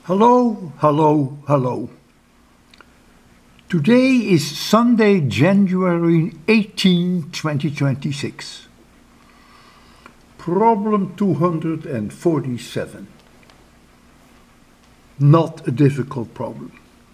Hello, hello, hello. Today is Sunday, January 18, 2026. Problem 247. Not a difficult problem.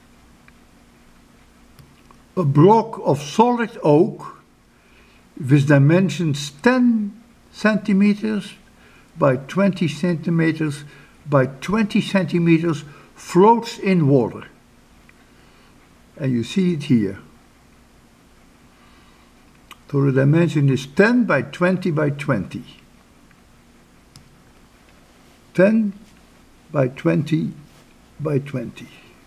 A block of solid oak with dimensions 10 centimeters by 20 centimeters by 20 centimeters floats in water. And you see it here. So the dimension is 10 by 20 by 20. 10 by 20 by 20.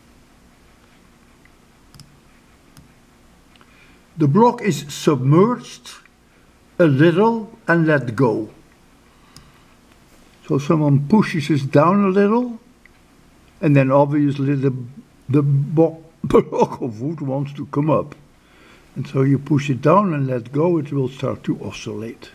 The block is submerged a little and let go. So someone pushes it down a little, and then obviously the block of wood wants to come up. And so you push it down and let go, it will start to oscillate.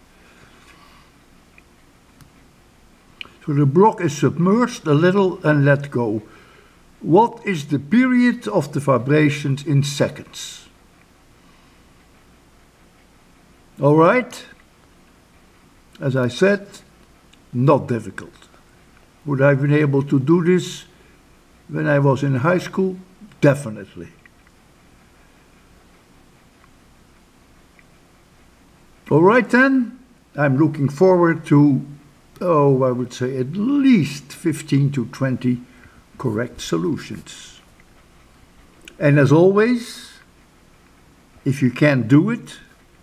So the block is submerged a little and let go. What is the period of the vibrations in seconds? All right, as I said, not difficult. Would I have been able to do this when I was in high school? Definitely. All right then, I'm looking forward to, I would say at least 15 to 20 correct solutions. And as always, if you can't do it,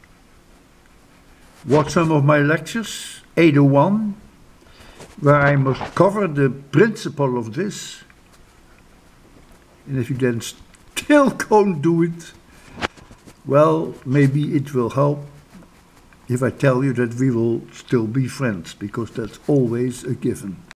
watch some of my lectures, 801, where I must cover the principle of this. And if you then still can't do it, well, maybe it will help if I tell you that we will still be friends, because that's always a given.